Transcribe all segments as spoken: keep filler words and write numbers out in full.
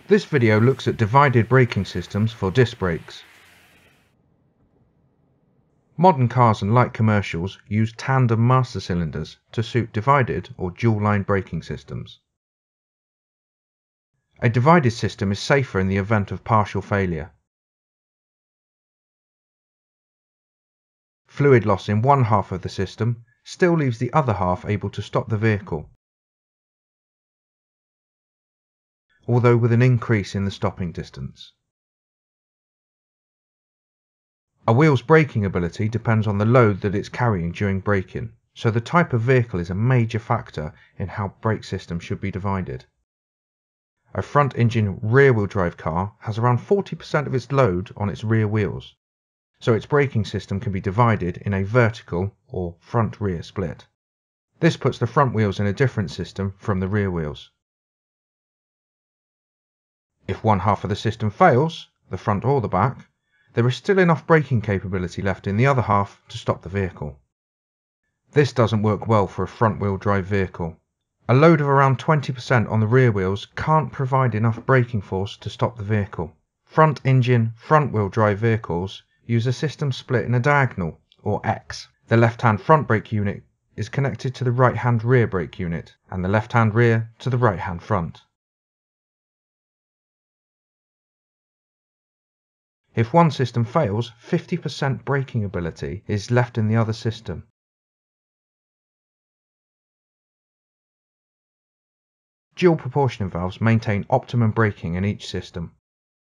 This video looks at divided braking systems for disc brakes. Modern cars and light commercials use tandem master cylinders to suit divided or dual-line braking systems. A divided system is safer in the event of partial failure. Fluid loss in one half of the system still leaves the other half able to stop the vehicle, although with an increase in the stopping distance. A wheel's braking ability depends on the load that it's carrying during braking, so the type of vehicle is a major factor in how brake systems should be divided. A front-engine rear-wheel drive car has around forty percent of its load on its rear wheels, so its braking system can be divided in a vertical or front-rear split. This puts the front wheels in a different system from the rear wheels. If one half of the system fails, the front or the back, there is still enough braking capability left in the other half to stop the vehicle. This doesn't work well for a front-wheel drive vehicle. A load of around twenty percent on the rear wheels can't provide enough braking force to stop the vehicle. Front-engine, front-wheel drive vehicles use a system split in a diagonal, or X. The left-hand front brake unit is connected to the right-hand rear brake unit, and the left-hand rear to the right-hand front. If one system fails, fifty percent braking ability is left in the other system. Dual proportioning valves maintain optimum braking in each system.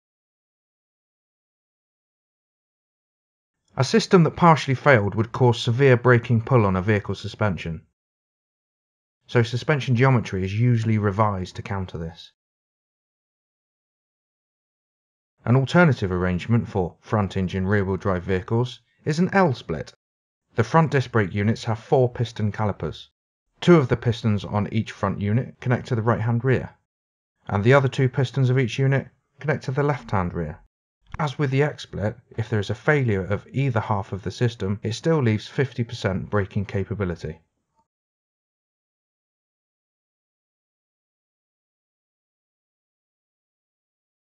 A system that partially failed would cause severe braking pull on a vehicle's suspension, so suspension geometry is usually revised to counter this. An alternative arrangement for front-engine rear-wheel drive vehicles is an L-split. The front disc brake units have four piston calipers. Two of the pistons on each front unit connect to the right-hand rear, and the other two pistons of each unit connect to the left-hand rear. As with the X-split, if there is a failure of either half of the system, it still leaves fifty percent braking capability.